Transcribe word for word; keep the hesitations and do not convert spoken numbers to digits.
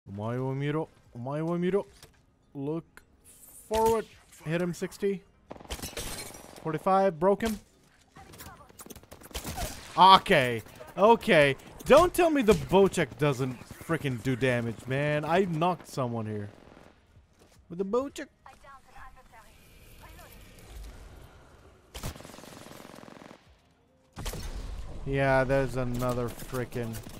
Omae wo miro. Omae wo miro. Look forward. Hit him sixty. forty-five. Broke him. Okay. Okay. Don't tell me the Bocek doesn't freaking do damage, man. I knocked someone here. With the Bocek. Yeah, there's another freaking...